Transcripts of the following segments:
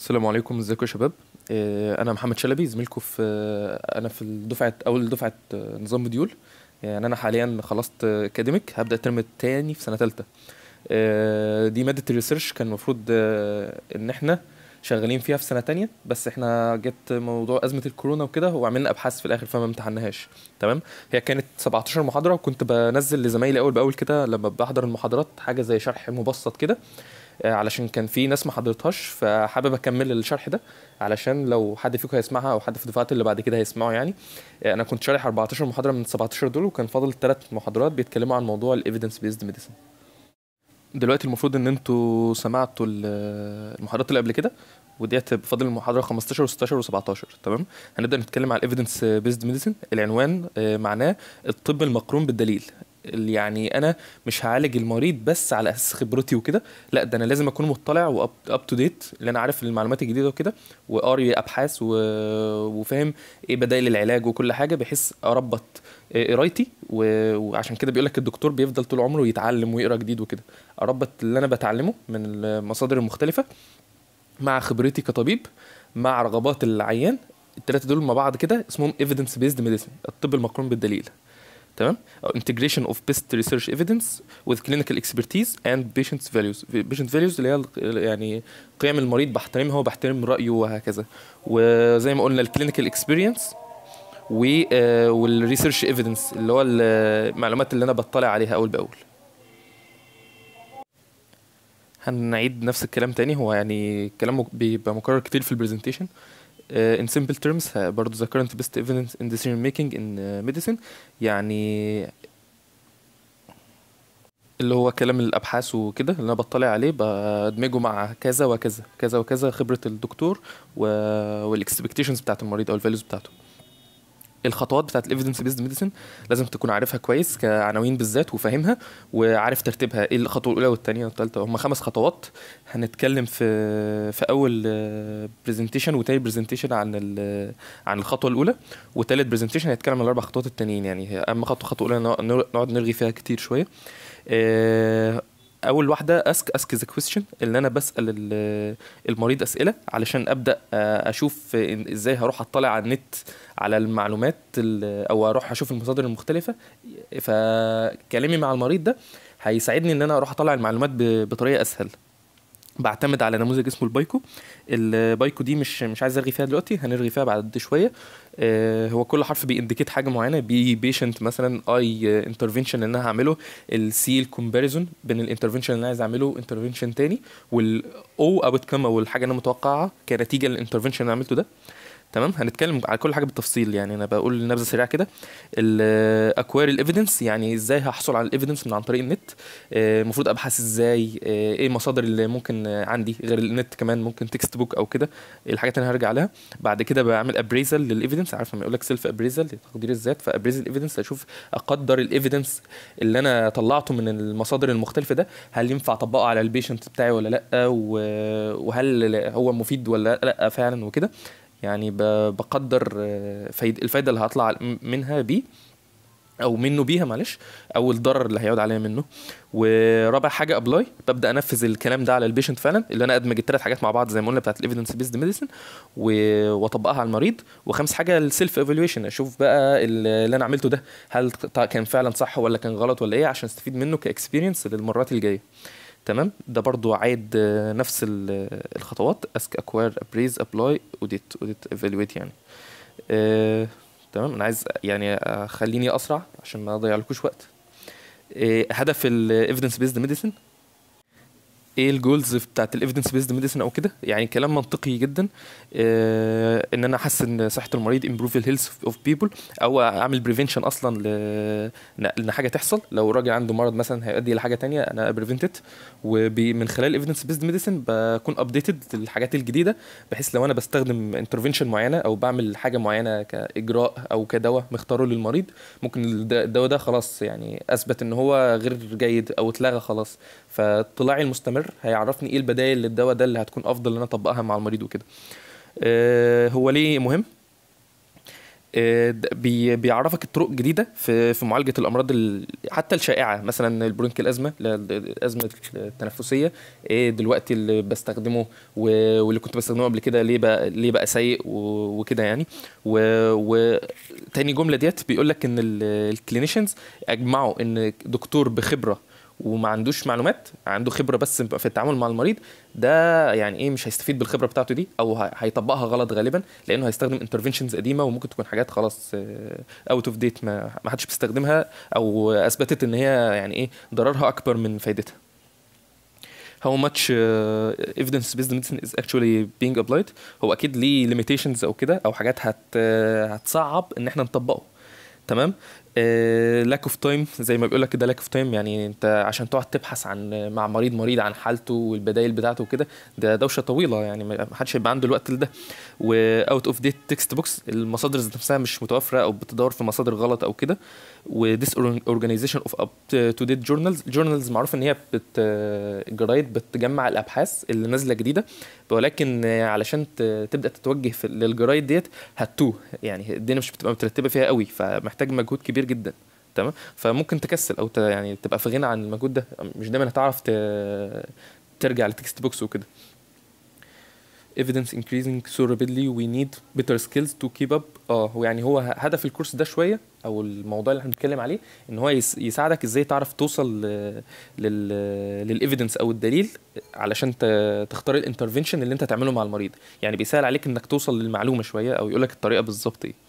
السلام عليكم، ازيكم يا شباب. انا محمد شلبي زميلكم في انا في اول دفعه نظام مديول. يعني انا حاليا خلصت اكاديميك، هبدا الترم التاني في سنه تالتة. دي ماده الريسيرش كان المفروض ان احنا شغالين فيها في سنه تانية، بس احنا جت موضوع ازمه الكورونا وكده وعملنا ابحاث في الاخر فما امتحناهاش. تمام. هي كانت 17 محاضره، وكنت بنزل لزمايلي اول باول كده لما بحضر المحاضرات حاجه زي شرح مبسط كده. علشان كان في ناس ما حضرتهاش، فحابب اكمل الشرح ده علشان لو حد فيكم هيسمعها او حد في الدفعات اللي بعد كده هيسمعه يعني. انا كنت شارح 14 محاضره من 17 دول، وكان فاضل 3 محاضرات بيتكلموا عن موضوع الايفيدنس بيزد ميديسن. دلوقتي المفروض ان انتوا سمعتوا المحاضرات اللي قبل كده، وديت فاضل المحاضره 15 و16 و17. تمام. هنبدا نتكلم على الايفيدنس بيزد ميديسن. العنوان معناه الطب المقرون بالدليل. يعني انا مش هعالج المريض بس على اساس خبرتي وكده، لا ده انا لازم اكون مطلع واب تو ديت، اللي انا عارف المعلومات الجديده وكده، وقاري ابحاث وفاهم ايه بدائل العلاج وكل حاجه، بحيث اربط قرايتي وعشان كده بيقول لك الدكتور بيفضل طول عمره يتعلم ويقرا جديد وكده. اربط اللي انا بتعلمه من المصادر المختلفه مع خبرتي كطبيب مع رغبات العيان. الثلاثه دول مع بعض كده اسمهم evidence based medicine، الطب المقرون بالدليل. تمام. integration of best research evidence with clinical expertise and patient's values اللي هي يعني قيم المريض بحترمها وبحترم رأيه وهكذا. وزي ما قلنا الكلينيكال اكسبيرينس والريسيرش ايفيدنس اللي هو المعلومات اللي انا بطلع عليها اول باول. هنعيد نفس الكلام تاني، هو يعني الكلام بيبقى مكرر كتير في البرزنتيشن. in simple terms برضه the current best evidence in decision making in medicine، يعني اللي هو كلام الابحاث وكده اللي انا بطلع عليه بدمجه مع كذا وكذا كذا وكذا خبره الدكتور والاكسبكتيشنز بتاعت المريض او الفاليوز بتاعته. الخطوات بتاعت الايفيدنس بيزد ميديسن لازم تكون عارفها كويس كعناوين بالذات وفاهمها وعارف ترتيبها، ايه الخطوه الاولى والثانيه والثالثه. هم 5 خطوات. هنتكلم في اول برزنتيشن وتاني برزنتيشن عن الخطوه الاولى، وتالت برزنتيشن هيتكلم عن الاربع خطوات التانيين. يعني هي اهم خطوه اولى نقعد نرغي فيها كتير شويه. اول واحده اسك ذا كويستشن، اللي انا بسال المريض اسئله علشان ابدا اشوف ازاي هروح اطلع على النت على المعلومات او اروح اشوف المصادر المختلفه. فكلامي مع المريض ده هيساعدني ان انا اروح اطلع المعلومات بطريقه اسهل. بعتمد على نموذج اسمه البايكو. البايكو دي مش عايز ارغي فيها دلوقتي، هنرغي فيها بعد شويه. هو كل حرف بينديكيت حاجه معينه. بي بيشنت مثلا، اي انترفنشن اللي انا هعمله، السي الكومباريزون بين الانترفنشن اللي انا عايز اعمله انترفنشن تاني، والاو اوت كام او الحاجه اللي انا متوقعها كنتيجه للانترفنشن اللي عملته ده. تمام. هنتكلم على كل حاجه بالتفصيل، يعني انا بقول نبذه سريعه كده. الاكوير الايفيدنس، يعني ازاي هحصل على الايفيدنس من عن طريق النت. المفروض ابحث ازاي، ايه المصادر اللي ممكن عندي غير النت، كمان ممكن تكست بوك او كده، الحاجات اللي هرجع لها. بعد كده بعمل ابريزل للايفيدنس، عارف لما يقول لك سيلف ابريزل تقدير الذات، فابريزل الايفيدنس اشوف اقدر الايفيدنس اللي انا طلعته من المصادر المختلفه ده، هل ينفع اطبقه على البيشنت بتاعي ولا لا، وهل هو مفيد ولا لا فعلا وكده. يعني بقدر الفايده اللي هطلع منها بيه او منه بيها، معلش، او الضرر اللي هيعود عليا منه. ورابع حاجه ابلاي، ببدا انفذ الكلام ده على البيشنت فعلا، اللي انا ادمج الثلاث حاجات مع بعض زي ما قلنا بتاعت الايفيدنس بيزد ميديسن واطبقها على المريض. وخامس حاجه السيلف ايفالويشن، اشوف بقى اللي انا عملته ده هل كان فعلا صح ولا كان غلط ولا ايه، عشان استفيد منه كاكسبيرينس للمرات الجايه. تمام. ده برضو عايد نفس الخطوات: اسك، اكوير، ابريز، ابلاي، اوديت ايفالويت يعني. تمام. انا عايز يعني خليني اسرع عشان ما اضيعلكوش وقت. هدف الايفيدنس بيزد ميديسن، ايه الجولز بتاعت الايفيدنس بيزد ميديسن او كده. يعني كلام منطقي جدا. ان انا احسن صحه المريض، امبروف الهيلث اوف بيبل، او اعمل بريفنشن اصلا لان حاجه تحصل. لو الراجل عنده مرض مثلا هيؤدي الى حاجه تانية، انا بريفنتد. ومن خلال الايفيدنس بيزد ميديسن بكون ابديتد للحاجات الجديده، بحيث لو انا بستخدم انترفنشن معينه او بعمل حاجه معينه كاجراء او كدواء مختاره للمريض، ممكن الدواء ده خلاص يعني اثبت ان هو غير جيد او اتلغى خلاص، فاطلاعي المستمر هيعرفني ايه البدائل للدواء ده اللي هتكون افضل ان انا اطبقها مع المريض وكده. هو ليه مهم؟ بيعرفك الطرق جديده في معالجه الامراض حتى الشائعه، مثلا البرونكيال ازمه، الازمه التنفسيه، ايه دلوقتي اللي بستخدمه واللي كنت بستخدمه قبل كده ليه بقى سيء وكده يعني. وتاني جمله ديت بيقول لك ان الكلينيشنز اجمعوا ان دكتور بخبره وما عندوش معلومات، عنده خبره بس في التعامل مع المريض، ده يعني ايه مش هيستفيد بالخبره بتاعته دي، او هيطبقها غلط غالبا، لانه هيستخدم انترفنشنز قديمه وممكن تكون حاجات خلاص اوت اوف ديت، ما حدش بيستخدمها، او اثبتت ان هي يعني ايه ضررها اكبر من فايدتها. how much evidence based medicine is actually being applied. هو اكيد ليه limitations او كده، او حاجات هتصعب ان احنا نطبقه. تمام. lack of time زي ما بيقول لك كده، lack of time يعني انت عشان تقعد تبحث مع مريض عن حالته والبدائل بتاعته وكده، ده دوشه طويله يعني، ما حدش هيبقى عنده الوقت لده. و out of date text books، المصادر نفسها مش متوفره او بتدور في مصادر غلط او كده. و disorganization of up to date journals معروف ان هي الجرايد بتجمع الابحاث اللي نازله جديده، ولكن علشان تبدا تتوجه للجرايد ديت هتوه يعني، الدنيا مش بتبقى مترتبه فيها قوي، فمحتاج مجهود كبير جدا. تمام. فممكن تكسل او يعني تبقى في غنى عن المجهود ده، مش دايما هتعرف ترجع لتكست بوكس وكده. evidence increasing so rapidly we need better skills to keep up. هو يعني هو هدف الكورس ده شويه، او الموضوع اللي احنا بنتكلم عليه، ان هو يساعدك ازاي تعرف توصل للايفيدنس او الدليل علشان تختار الانترفنشن اللي انت تعمله مع المريض، يعني بيسهل عليك انك توصل للمعلومه شويه، او يقولك الطريقه بالظبط ايه.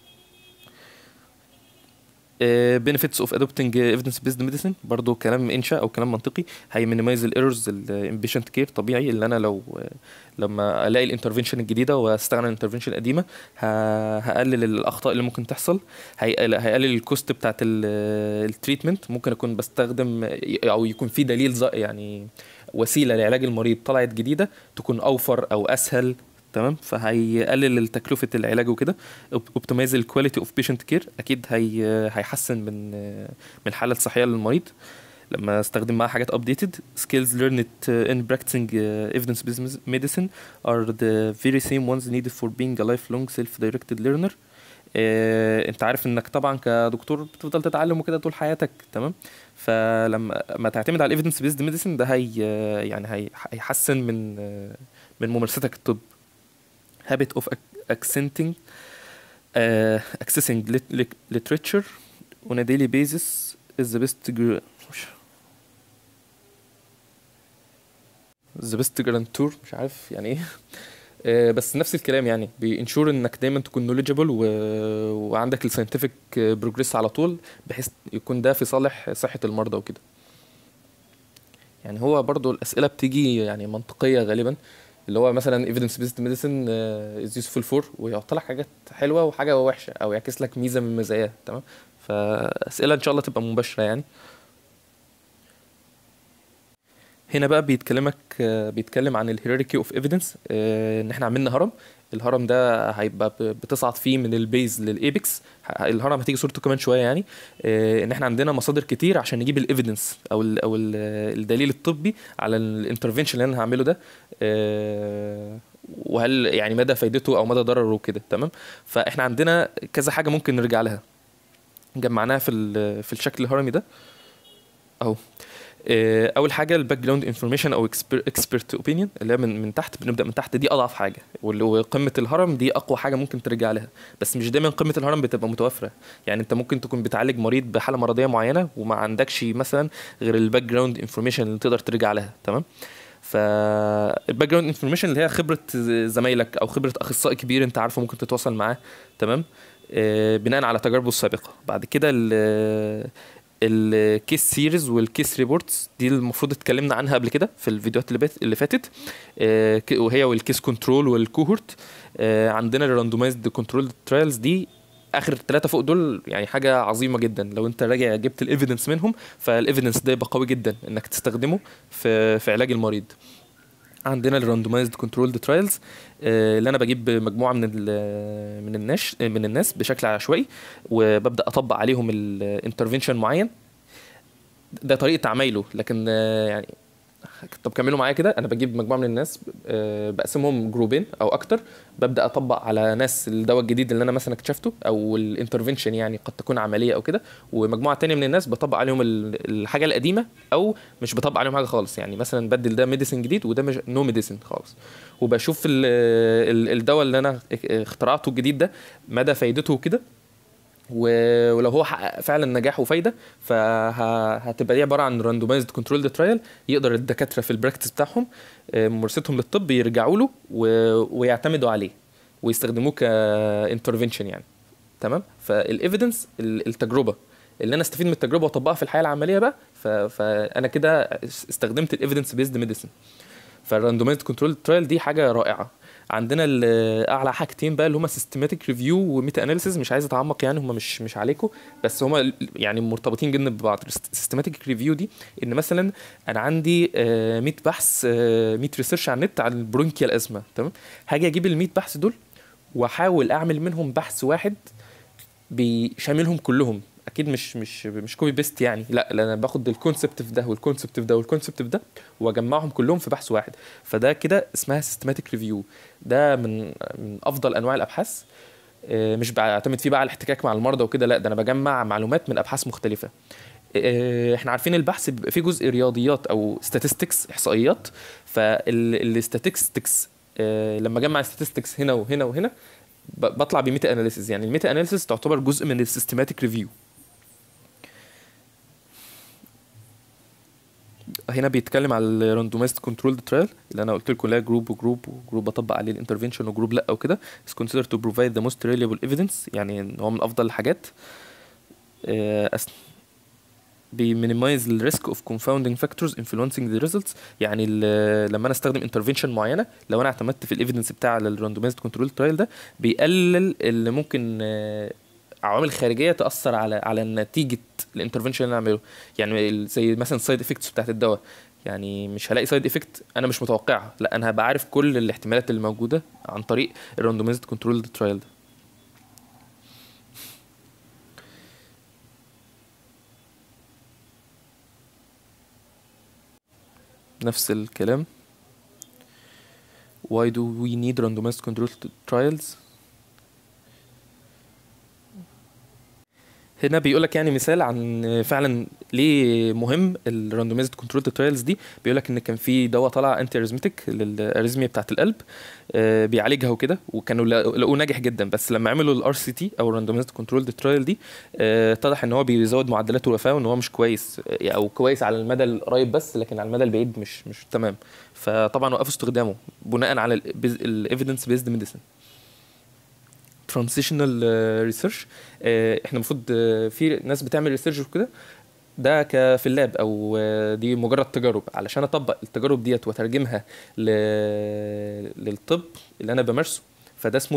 benefits of adopting evidence based medicine، برضو كلام انشا او كلام منطقي، هي minimize الايرورز الامبيشنت كير. طبيعي اللي انا لما الاقي الانترفنشن الجديده واستغنى عن الانترفنشن القديمه، هقلل الاخطاء اللي ممكن تحصل، هيقلل الكوست بتاعت التريتمنت. ممكن اكون بستخدم او يكون في دليل يعني وسيله لعلاج المريض طلعت جديده تكون اوفر او اسهل. تمام. فهيقلل تكلفه العلاج وكده. اوبتمايز الكواليتي اوف بيشنت كير، اكيد هيحسن من الحاله الصحيه للمريض لما استخدم معاه حاجات updated. skills learned in practicing evidence based medicine are the very same ones needed for being a lifelong self-directed learner. انت عارف انك طبعا كدكتور بتفضل تتعلم وكده طول حياتك. تمام. فلما تعتمد على evidence based medicine ده هيحسن من ممارستك الطب. habit of accessing literature on a daily basis is the best guarantor، مش عارف يعني ايه. بس نفس الكلام يعني، بينشور انك دايما تكون knowledgeable وعندك الساينتفك بروجريس على طول، بحيث يكون ده في صحة المرضى وكده. يعني هو برضو الأسئلة بتيجي يعني منطقية غالبا، اللي هو مثلا evidence based medicine is useful for، ويحط لك حاجات حلوة وحاجة وحشة، او يعكس لك ميزة من مزاياها. تمام. فأسئلة ان شاء الله تبقى مباشرة يعني. هنا بقى بيتكلم عن الهيراركي اوف ايفيدنس، ان احنا عملنا هرم. الهرم ده هيبقى بتصعد فيه من البيز للايبكس. الهرم هتيجي صورته كمان شويه يعني. ان احنا عندنا مصادر كتير عشان نجيب الايفيدنس او الدليل الطبي على الانترفنشن اللي انا هعمله ده، وهل يعني مدى فايدته او مدى ضرره وكده. تمام. فاحنا عندنا كذا حاجه ممكن نرجع لها، جمعناها في الشكل الهرمي ده اهو. اول حاجه الباك جراوند انفورميشن او اكسبرت اوبينيون، اللي هي من تحت، بنبدا من تحت، دي اضعف حاجه، وقمه الهرم دي اقوى حاجه ممكن ترجع لها. بس مش دايما قمه الهرم بتبقى متوفره، يعني انت ممكن تكون بتعالج مريض بحاله مرضيه معينه وما عندكش مثلا غير الباك جراوند انفورميشن اللي تقدر ترجع لها. تمام. فالباك جراوند انفورميشن اللي هي خبره زمايلك او خبره اخصائي كبير انت عارفه ممكن تتواصل معاه. تمام. بناء على تجاربه السابقه. بعد كده الكيس سيريز والكيس ريبورتس، دي المفروض اتكلمنا عنها قبل كده في الفيديوهات اللي فاتت، وهي والكيس كنترول والكوهورت. عندنا الراندومايزد كنترول ترايلز، دي اخر 3 فوق دول يعني حاجه عظيمه جدا. لو انت راجع جبت الايفيدنس منهم، فالايفيدنس ده يبقى قوي جدا انك تستخدمه في علاج المريض. عندنا الراندومايزد كنترولد ترايلز، اللي انا بجيب مجموعه من الناس بشكل عشوائي، وببدا اطبق عليهم الانترفنشن معين. ده طريقه عمايله، لكن يعني طب كملوا معايا كده. انا بجيب مجموعه من الناس، بقسمهم جروبين او اكتر، ببدا اطبق على ناس الدواء الجديد اللي انا مثلا اكتشفته او الانترفنشن، يعني قد تكون عمليه او كده، ومجموعه تانية من الناس بطبق عليهم الحاجه القديمه، او مش بطبق عليهم حاجه خالص، يعني مثلا بدل ده ميديسن جديد وده مش نو ميديسن خالص، وبشوف الدواء اللي انا اخترعته الجديد ده مدى فايدته وكده، ولو هو حقق فعلا نجاح وفايده فهتبقى دي عباره عن راندومايزد كنترولد ترايل، يقدر الدكاتره في البراكتس بتاعهم ممارستهم للطب يرجعوا له ويعتمدوا عليه ويستخدموه كانترفنشن يعني. تمام. فالايفيدنس التجربه اللي انا استفيد من التجربه واطبقها في الحياه العمليه بقى، فانا كده استخدمت الايفيدنس بيزد ميديسن. فالراندومايزد كنترول ترايل دي حاجه رائعه. عندنا اعلى حاجتين بقى اللي هما سيستماتيك ريفيو وميتا اناليسيز، مش عايز اتعمق يعني، هما مش عليكم، بس هما يعني مرتبطين جدا ببعض. سيستماتيك ريفيو دي ان مثلا انا عندي 100 بحث، 100 ريسيرش على النت عن البرونكيال ازمه، تمام، هاجي اجيب ال 100 بحث دول واحاول اعمل منهم بحث واحد بيشاملهم كلهم. اكيد مش كوبي بيست يعني، لا انا باخد الكونسبت في ده والكونسبت في ده والكونسبت في ده واجمعهم كلهم في بحث واحد، فده كده اسمها سيستماتيك ريفيو. ده من افضل انواع الابحاث. مش بعتمد فيه بقى على الاحتكاك مع المرضى وكده، لا ده انا بجمع معلومات من ابحاث مختلفه. احنا عارفين البحث بيبقى فيه جزء رياضيات او statistics احصائيات، فالستاتستكس لما اجمع statistics هنا وهنا وهنا بطلع بميتا اناليسيز. يعني الميتا اناليسيز تعتبر جزء من السيستماتيك ريفيو. هنا بيتكلم على الراندومايزد كنترولد ترايل اللي انا قلت لكم، لا جروب وجروب بطبق عليه الانترفنشن وجروب لا او كده. is considered to provide the most reliable evidence، يعني ان هو من افضل الحاجات. بيمينيمايز الريسك اوف confounding factors influencing the results، يعني لما انا استخدم انترفنشن معينه، لو انا اعتمدت في الايفيدنس بتاع الراندومايزد كنترول ترايل ده بيقلل اللي ممكن عوامل خارجيه تاثر على نتيجه الانترفنشن اللي انا اعمله. يعني زي مثلا السايد افكتس بتاعت الدواء، يعني مش هلاقي سايد افكت انا مش متوقعها، لا انا هبقى عارف كل الاحتمالات اللي موجوده عن طريق الراندومايزد كنترول ترايل ده. نفس الكلام. why do we need randomized controlled trials؟ هنا بيقول لك يعني مثال عن فعلا ليه مهم الراندومايزد كنترول ترايلز دي. بيقول لك ان كان في دواء طلع انتي اريزمتيك للاريزميا بتاعه القلب، بيعالجها وكده، وكانوا لقوه ناجح جدا، بس لما عملوا الار سي تي او الراندومايزد كنترول ترايل دي اتضح ان هو بيزود معدلات الوفاه، وان هو مش كويس، او كويس على المدى القريب بس، لكن على المدى البعيد مش تمام. فطبعا وقفوا استخدامه بناء على الايفيدنس بيزد ميديسن. ترانزيشنال ريسيرش، احنا المفروض في ناس بتعمل ريسيرش وكده، ده في اللاب او دي مجرد تجارب، علشان اطبق التجارب ديت واترجمها للطب اللي انا بمارسه، فده اسمه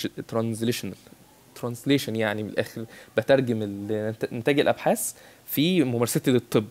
ترانزليشن، يعني من الاخر بترجم نتاج الابحاث في ممارستي للطب.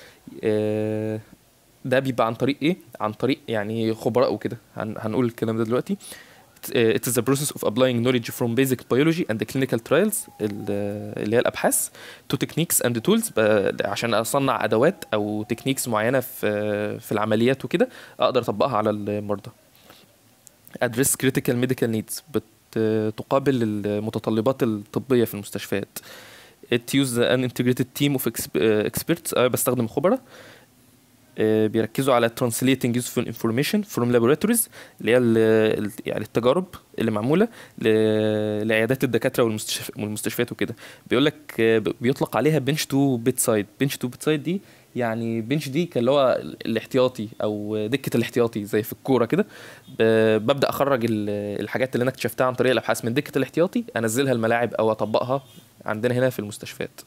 ده بيبقى عن طريق ايه؟ عن طريق يعني خبراء وكده، هنقول الكلام ده دلوقتي. It is the process of applying knowledge from basic biology and the clinical trials اللي هي الأبحاث to techniques and tools، عشان أصنع أدوات أو تكنيكس معينة في العمليات وكده أقدر أطبقها على المرضى. address critical medical needs، بتقابل المتطلبات الطبية في المستشفيات. it use an integrated team of experts، بستخدم خبراء بيركزوا على translating useful information from laboratories، اللي هي يعني التجارب اللي معمولة لعيادات الدكاترة والمستشفيات وكده. بيقول لك بيطلق عليها bench to bedside. bench to bedside دي يعني bench دي كان اللي هو الاحتياطي او دكة الاحتياطي زي في الكورة كده. ببدأ اخرج الحاجات اللي انا اكتشفتها عن طريق الابحاث من دكة الاحتياطي، انزلها الملاعب او اطبقها عندنا هنا في المستشفيات.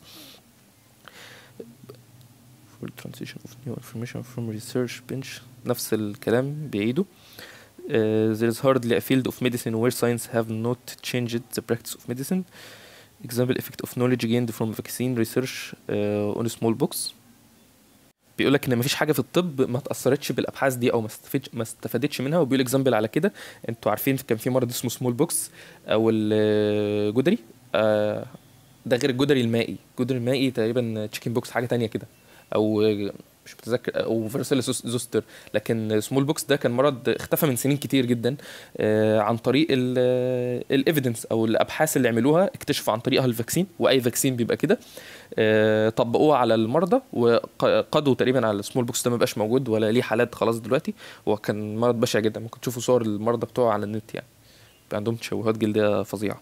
for transition of new information from research bench، نفس الكلام بيعيده. There is hardly a field of medicine where science have not changed the practice of medicine. Example effect of knowledge gained from vaccine research on smallpox. بيقول لك ان مفيش حاجه في الطب ما اتاثرتش بالابحاث دي او ما استفادتش منها، وبيقول اكزامبل على كده. انتوا عارفين كان في مرض اسمه سمول بوكس او الجدري، ده غير الجدري المائي. الجدري المائي تقريبا تشيكن بوكس حاجه تانية كده، او مش متذكر، او فارسيلا زوستر. لكن سمول بوكس ده كان مرض اختفى من سنين كتير جدا، عن طريق الايفيدنس او الابحاث اللي عملوها، اكتشفوا عن طريقها الفاكسين، واي فاكسين بيبقى كده. طبقوه على المرضى وقضوا تقريبا على السمول بوكس ده، ما بقاش موجود ولا ليه حالات خلاص دلوقتي. هو كان مرض بشع جدا، ممكن تشوفوا صور المرضى بتوعه على النت يعني، بيبقى عندهم تشوهات جلديه فظيعه.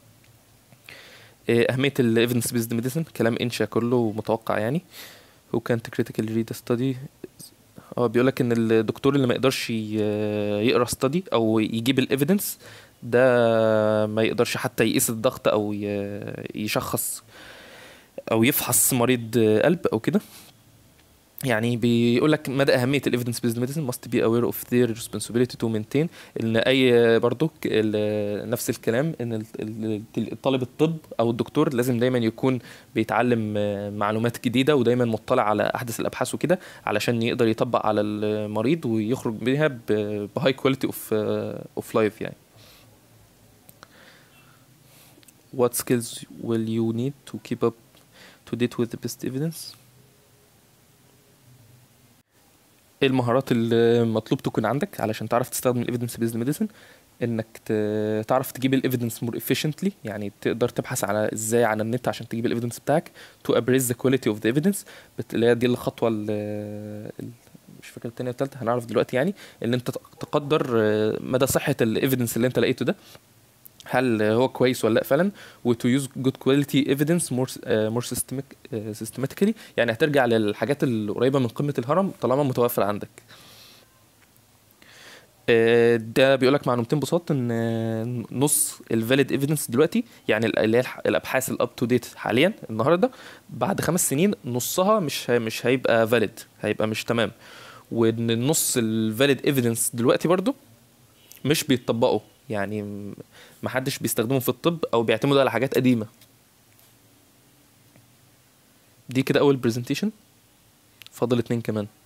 اهميه الايفيدنس بيزد ميديسن كلام انشا كله متوقع يعني. who can't critically read a study. بيقول لك ان الدكتور اللي ما يقدرش يقرا ستادي او يجيب الايفيدنس ده، ما يقدرش حتى يقيس الضغط او يشخص او يفحص مريض قلب او كده. يعني بيقول لك مدى اهميه الايفيدنس بيزد ميديسن must be aware of their responsibility to maintain. ان اي برضو نفس الكلام، ان طالب الطب او الدكتور لازم دايما يكون بيتعلم معلومات جديده، ودايما مطلع على احدث الابحاث وكده، علشان يقدر يطبق على المريض ويخرج بيها بهاي كواليتي اوف لايف يعني. What skills will you need to keep up to date with the best evidence. ايه المهارات اللي مطلوب تكون عندك علشان تعرف تستخدم الايفيدنس بيزد ميديسن؟ انك تعرف تجيب الايفيدنس مور efficiently، يعني تقدر تبحث على ازاي على النت عشان تجيب الايفيدنس بتاعك. to appraise the quality of the evidence، اللي هي دي الخطوه مش فاكر التانية والتالتة، هنعرف دلوقتي يعني. ان انت تقدر مدى صحه الايفيدنس اللي انت لقيته ده، هل هو كويس ولا لا فعلا. و to use good quality evidence more systematically، يعني هترجع للحاجات القريبه من قمه الهرم طالما متوفر عندك. ده بيقولك معلومتين بساط، ان نص الفاليد ايفيدنس دلوقتي، يعني اللي هي الابحاث الاب تو ديت حاليا النهارده، بعد 5 سنين نصها مش هيبقى فاليد، هيبقى مش تمام. وان النص الفاليد ايفيدنس دلوقتي برضو مش بيتطبقوا، يعني محدش بيستخدمهم في الطب او بيعتمدوا على حاجات قديمه. دي كده اول برزنتيشن، فاضل 2 كمان.